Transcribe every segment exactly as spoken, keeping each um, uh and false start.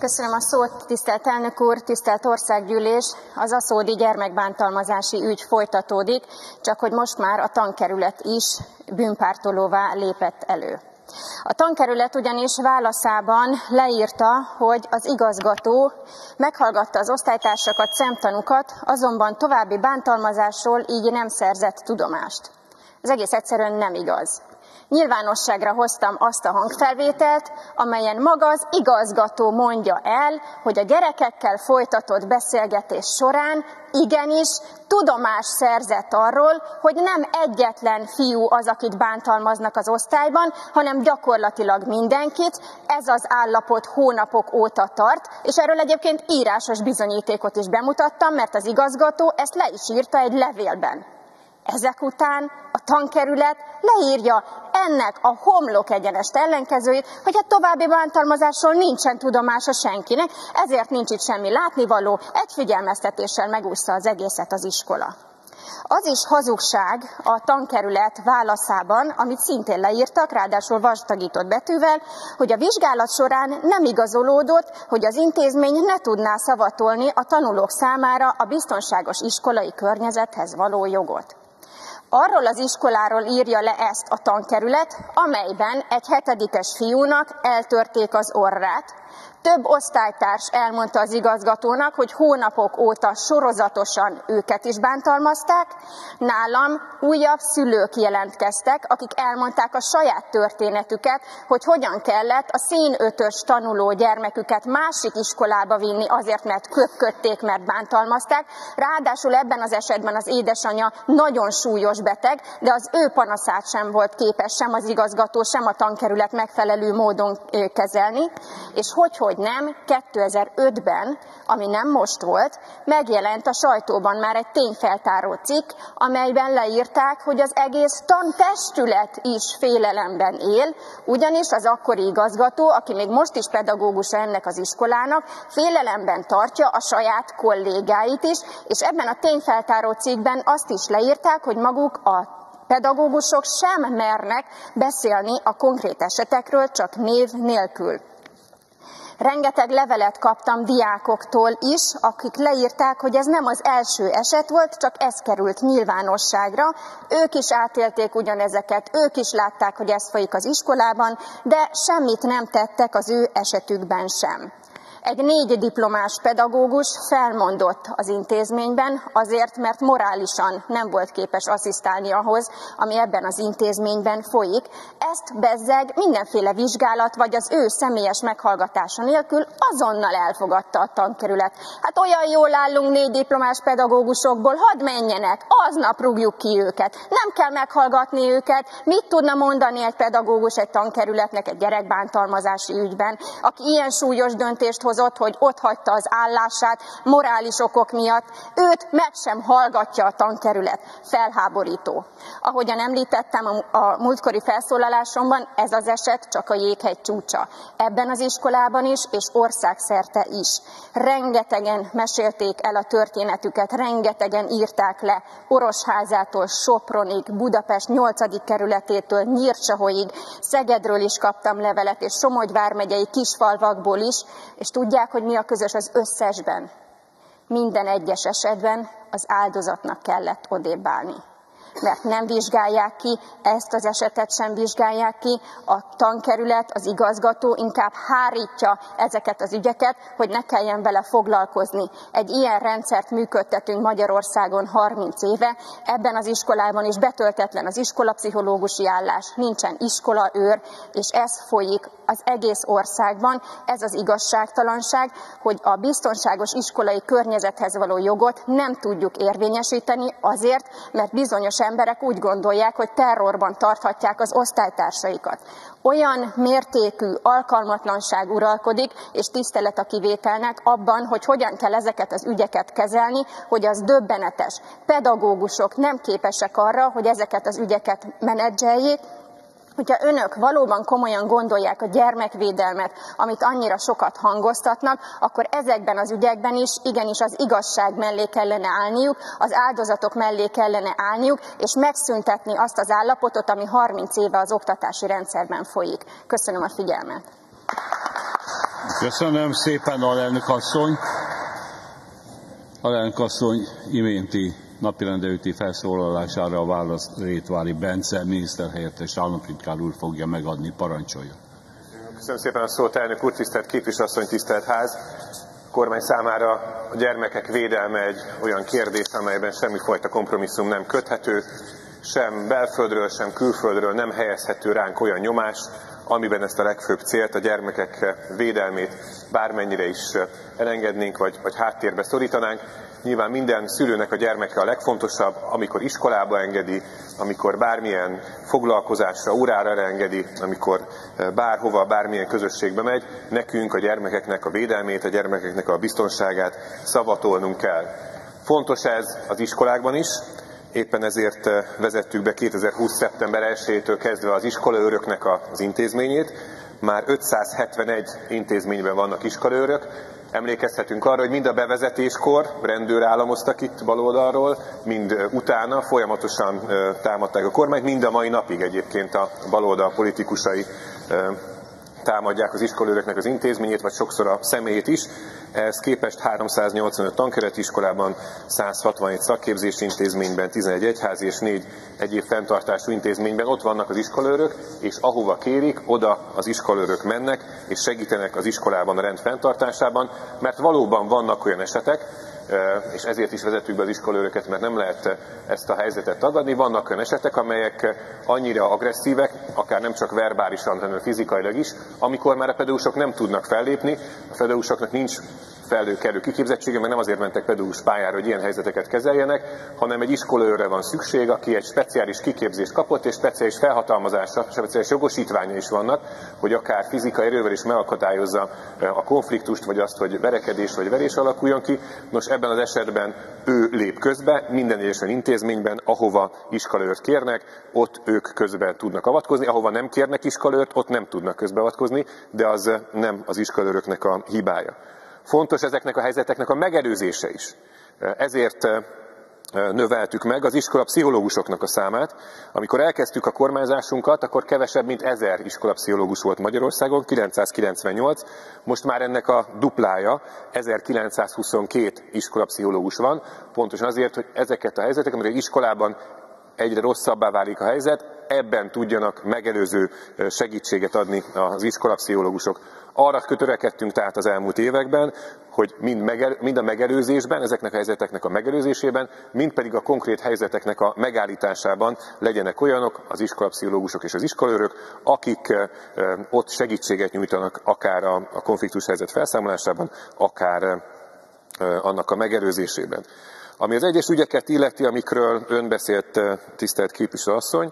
Köszönöm a szót, tisztelt elnök úr, tisztelt országgyűlés! Az aszódi gyermekbántalmazási ügy folytatódik, csak hogy most már a tankerület is bűnpártolóvá lépett elő. A tankerület ugyanis válaszában leírta, hogy az igazgató meghallgatta az osztálytársakat, szemtanúkat, azonban további bántalmazásról így nem szerzett tudomást. Ez egész egyszerűen nem igaz. Nyilvánosságra hoztam azt a hangfelvételt, amelyen maga az igazgató mondja el, hogy a gyerekekkel folytatott beszélgetés során igenis tudomást szerzett arról, hogy nem egyetlen fiú az, akit bántalmaznak az osztályban, hanem gyakorlatilag mindenkit. Ez az állapot hónapok óta tart, és erről egyébként írásos bizonyítékot is bemutattam, mert az igazgató ezt le is írta egy levélben. Ezek után a tankerület leírja ennek a homlok egyenest ellenkezőjét, hogy hát további bántalmazásról nincsen tudomása senkinek, ezért nincs itt semmi látnivaló, egy figyelmeztetéssel megúszta az egészet az iskola. Az is hazugság a tankerület válaszában, amit szintén leírtak, ráadásul vastagított betűvel, hogy a vizsgálat során nem igazolódott, hogy az intézmény ne tudná szavatolni a tanulók számára a biztonságos iskolai környezethez való jogot. Arról az iskoláról írja le ezt a tankerület, amelyben egy hetedikes fiúnak eltörték az orrát. Több osztálytárs elmondta az igazgatónak, hogy hónapok óta sorozatosan őket is bántalmazták. Nálam újabb szülők jelentkeztek, akik elmondták a saját történetüket, hogy hogyan kellett a színötös tanuló gyermeküket másik iskolába vinni azért, mert köpködték, mert bántalmazták. Ráadásul ebben az esetben az édesanyja nagyon súlyos beteg, de az ő panaszát sem volt képes sem az igazgató, sem a tankerület megfelelő módon kezelni. És hogy, hogy nem, kétezer-ötben, ami nem most volt, megjelent a sajtóban már egy tényfeltáró cikk, amelyben leírták, hogy az egész tantestület is félelemben él, ugyanis az akkori igazgató, aki még most is pedagógusa ennek az iskolának, félelemben tartja a saját kollégáit is, és ebben a tényfeltáró cikkben azt is leírták, hogy maguk a pedagógusok sem mernek beszélni a konkrét esetekről, csak név nélkül. Rengeteg levelet kaptam diákoktól is, akik leírták, hogy ez nem az első eset volt, csak ez került nyilvánosságra. Ők is átélték ugyanezeket, ők is látták, hogy ez folyik az iskolában, de semmit nem tettek az ő esetükben sem. Egy négy diplomás pedagógus felmondott az intézményben azért, mert morálisan nem volt képes asszisztálni ahhoz, ami ebben az intézményben folyik. Ezt bezzeg mindenféle vizsgálat vagy az ő személyes meghallgatása nélkül azonnal elfogadta a tankerület. Hát olyan jól állunk négy diplomás pedagógusokból, hadd menjenek, aznap rúgjuk ki őket. Nem kell meghallgatni őket, mit tudna mondani egy pedagógus egy tankerületnek egy gyerekbántalmazási ügyben, aki ilyen súlyos döntést hoz, hogy ott hagyta az állását morális okok miatt, őt meg sem hallgatja a tankerület. Felháborító. Ahogyan említettem a, a múltkori felszólalásomban, ez az eset csak a jéghegy csúcsa. Ebben az iskolában is, és országszerte is. Rengetegen mesélték el a történetüket, rengetegen írták le Orosházától Sopronig, Budapest nyolcadik kerületétől Nyírcsahoig, Szegedről is kaptam levelet, és Somogy vármegyei kisfalvakból is, és tudják, hogy mi a közös az összesben? Minden egyes esetben az áldozatnak kellett odébb állni. Mert nem vizsgálják ki, ezt az esetet sem vizsgálják ki, a tankerület, az igazgató inkább hárítja ezeket az ügyeket, hogy ne kelljen vele foglalkozni. Egy ilyen rendszert működtetünk Magyarországon harminc éve, ebben az iskolában is betöltetlen az iskolapszichológusi állás, nincsen iskolaőr, és ez folyik az egész országban. Ez az igazságtalanság, hogy a biztonságos iskolai környezethez való jogot nem tudjuk érvényesíteni azért, mert bizonyos emberek úgy gondolják, hogy terrorban tarthatják az osztálytársaikat. Olyan mértékű alkalmatlanság uralkodik, és tisztelet a kivételnek abban, hogy hogyan kell ezeket az ügyeket kezelni, hogy az döbbenetes. Pedagógusok nem képesek arra, hogy ezeket az ügyeket menedzseljék. Hogyha önök valóban komolyan gondolják a gyermekvédelmet, amit annyira sokat hangoztatnak, akkor ezekben az ügyekben is igenis az igazság mellé kellene állniuk, az áldozatok mellé kellene állniuk, és megszüntetni azt az állapotot, ami harminc éve az oktatási rendszerben folyik. Köszönöm a figyelmet! Köszönöm szépen, alelnök asszony. Alelnök asszony iménti napirendelőti felszólalására a választ Rétvári Bence miniszterhelyettes államtitkár úr fogja megadni. Parancsoljon. Köszönöm szépen a szót, elnök úr, tisztelt képviselőasszony, tisztelt ház. A kormány számára a gyermekek védelme egy olyan kérdés, amelyben semmifajta kompromisszum nem köthető, sem belföldről, sem külföldről nem helyezhető ránk olyan nyomás, amiben ezt a legfőbb célt, a gyermekek védelmét bármennyire is elengednénk, vagy, vagy háttérbe szorítanánk. Nyilván minden szülőnek a gyermeke a legfontosabb, amikor iskolába engedi, amikor bármilyen foglalkozásra, órára engedi, amikor bárhova, bármilyen közösségbe megy, nekünk a gyermekeknek a védelmét, a gyermekeknek a biztonságát szavatolnunk kell. Fontos ez az iskolákban is, éppen ezért vezettük be kétezer-húsz. szeptember elsejétől kezdve az iskolaőröknek az intézményét. Már ötszázhetvenegy intézményben vannak iskolaőrök. Emlékezhetünk arra, hogy mind a bevezetéskor rendőr államoztak itt baloldalról, mind utána folyamatosan támadták a kormányt, mind a mai napig egyébként a baloldal politikusai támadják az iskolaőröknek az intézményét, vagy sokszor a személyét is. Ehhez képest háromszáznyolcvanöt tankereti iskolában, száz hatvanegy szakképzési intézményben, tizenegy egyházi és négy egyéb fenntartású intézményben ott vannak az iskolaőrök, és ahova kérik, oda az iskolaőrök mennek, és segítenek az iskolában a rend fenntartásában, mert valóban vannak olyan esetek, és ezért is vezetjük be az iskolaőröket, mert nem lehet ezt a helyzetet tagadni. Vannak olyan esetek, amelyek annyira agresszívek, akár nem csak verbálisan, hanem fizikailag is, amikor már a pedagógusok nem tudnak fellépni, a pedagógusoknak nincs kellő kiképzettsége, mert nem azért mentek pedagógus pályára, hogy ilyen helyzeteket kezeljenek, hanem egy iskolaőrre van szükség, aki egy speciális kiképzést kapott, és speciális felhatalmazása, speciális jogosítványa is vannak, hogy akár fizikai erővel is megakadályozza a konfliktust, vagy azt, hogy verekedés vagy verés alakuljon ki. Nos, ebben az esetben ő lép közbe, minden egyes intézményben, ahova iskolaőrt kérnek, ott ők közben tudnak avatkozni, ahova nem kérnek iskolaőrt, ott nem tudnak közbeavatkozni, de az nem az iskolaőröknek a hibája. Fontos ezeknek a helyzeteknek a megelőzése is. Ezért növeltük meg az iskolapszichológusoknak a számát. Amikor elkezdtük a kormányzásunkat, akkor kevesebb, mint ezer iskolapszichológus volt Magyarországon, kilencszázkilencvennyolc, most már ennek a duplája, ezerkilencszázhuszonkettő iskolapszichológus van, pontosan azért, hogy ezeket a helyzeteket, amikor iskolában egyre rosszabbá válik a helyzet, ebben tudjanak megelőző segítséget adni az iskolapszichológusok. Arra törekedtünk tehát az elmúlt években, hogy mind, megel, mind a megelőzésben, ezeknek a helyzeteknek a megelőzésében, mind pedig a konkrét helyzeteknek a megállításában legyenek olyanok, az iskolapszichológusok és az iskolaőrök, akik ott segítséget nyújtanak akár a, a konfliktus helyzet felszámolásában, akár annak a megelőzésében. Ami az egyes ügyeket illeti, amikről ön beszélt, tisztelt képviselő asszony,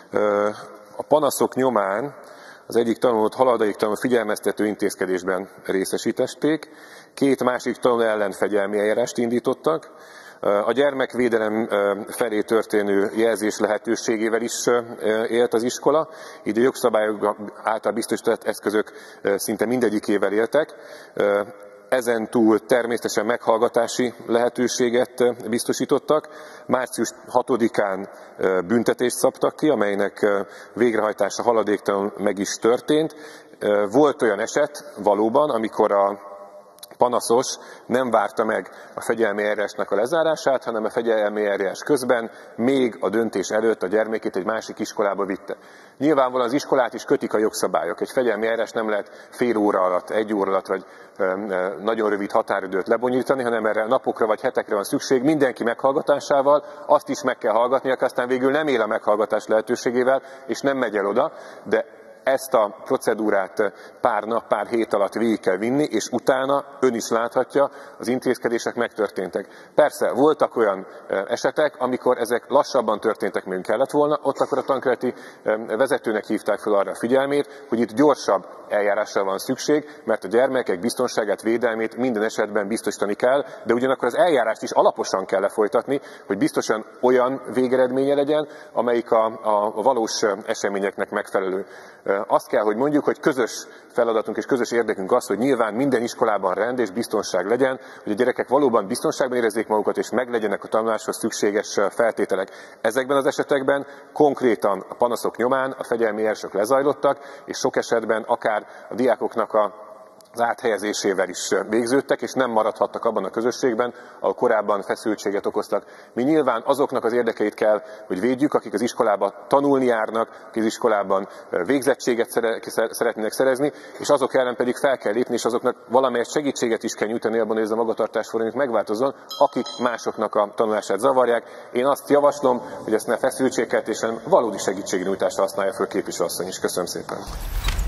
a panaszok nyomán az egyik tanulót haladék tanuló figyelmeztető intézkedésben részesítették, két másik tanuló ellen fegyelmi eljárást indítottak, a gyermekvédelem felé történő jelzés lehetőségével is élt az iskola, így a jogszabályok által biztosított eszközök szinte mindegyikével éltek. Ezen túl természetesen meghallgatási lehetőséget biztosítottak. március hatodikán büntetést szabtak ki, amelynek végrehajtása haladéktalanul meg is történt. Volt olyan eset valóban, amikor a panaszos nem várta meg a fegyelmi eljárásnak a lezárását, hanem a fegyelmi eljárás közben még a döntés előtt a gyermekét egy másik iskolába vitte. Nyilvánvalóan az iskolát is kötik a jogszabályok. Egy fegyelmi eljárás nem lehet fél óra alatt, egy óra alatt, vagy nagyon rövid határidőt lebonyolítani, hanem erre napokra vagy hetekre van szükség, mindenki meghallgatásával, azt is meg kell hallgatni, aki aztán végül nem él a meghallgatás lehetőségével, és nem megy el oda, de ezt a procedúrát pár nap, pár hét alatt végig kell vinni, és utána ön is láthatja, az intézkedések megtörténtek. Persze, voltak olyan esetek, amikor ezek lassabban történtek, mint kellett volna, ott akkor a tankereti vezetőnek hívták fel arra a figyelmét, hogy itt gyorsabb eljárásra van szükség, mert a gyermekek biztonságát, védelmét minden esetben biztosítani kell, de ugyanakkor az eljárást is alaposan kell lefolytatni, hogy biztosan olyan végeredménye legyen, amelyik a, a valós eseményeknek megfelelő. Azt kell, hogy mondjuk, hogy közös feladatunk és közös érdekünk az, hogy nyilván minden iskolában rend és biztonság legyen, hogy a gyerekek valóban biztonságban érezzék magukat, és meglegyenek a tanuláshoz szükséges feltételek. Ezekben az esetekben konkrétan a panaszok nyomán a fegyelmi eljárások lezajlottak, és sok esetben akár a diákoknak a az áthelyezésével is végződtek, és nem maradhattak abban a közösségben, ahol korábban feszültséget okoztak. Mi nyilván azoknak az érdekeit kell, hogy védjük, akik az iskolába tanulni járnak, akik az iskolában végzettséget szeretnének szerezni, és azok ellen pedig fel kell lépni, és azoknak valamelyest segítséget is kell nyújtani abban, hogy ez a magatartásformjuk megváltozzon, akik másoknak a tanulását zavarják. Én azt javaslom, hogy ezt ne feszültségkeltésen, valódi segítségnyújtásra használja föl képviselőasszony is. Köszönöm szépen.